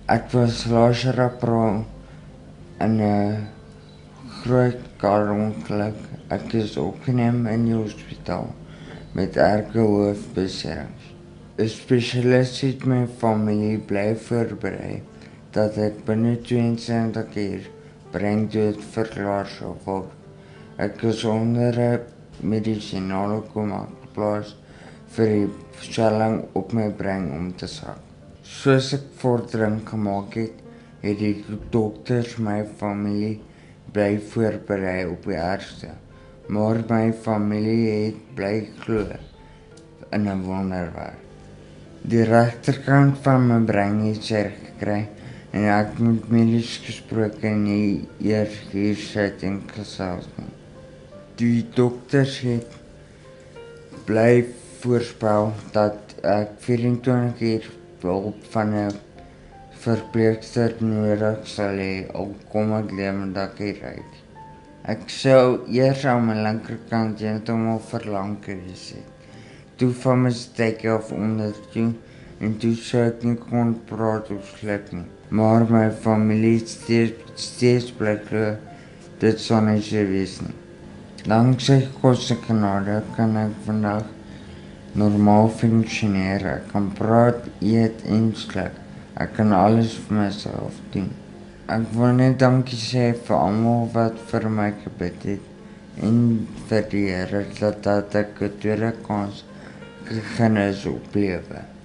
Ek was laas jaar April in 'n groot karongeluk. Ek is opgeneem in die hospitaal met erge hoofbeserings. 'n Spesialis het my familie bly voorberei dat ek binne 72 uur breindood verklaar sal word. Ek is onder 'n medisinale koma geplaas vir die swelling op my brein om te sak. Soos ek vordering gemaak het, het die dokters my familie bly voorberei op die ergste. Maar my familie het bly glo in 'n wonderwerk. Die regterkant van my brein het seer gekry en ek moet medies gesproke nie eers hier sit en gesels nie. Die dokters het bly voorspel dat ek 24 uur hulp van 'n verpleegster nodig sal hê, al kom ek lewendig uit. Ek sou eers aan my linkerkant heeltemal verlam gewees het. Toe van my steekie af onder toe en toe sou ek nie kon praat of slip nie. Maar my familie het steeds bly glo dit sou nie so wees nie. Dankzij God se genade kan ek vandag normaal functioneer. Ek kan praat, eet en slap. Ek kan alles vir myself doen. Ek wil net dankie sê vir almal wat vir my gebid het en vir die Here dat ek 'n tweede kans gegee is op lewe.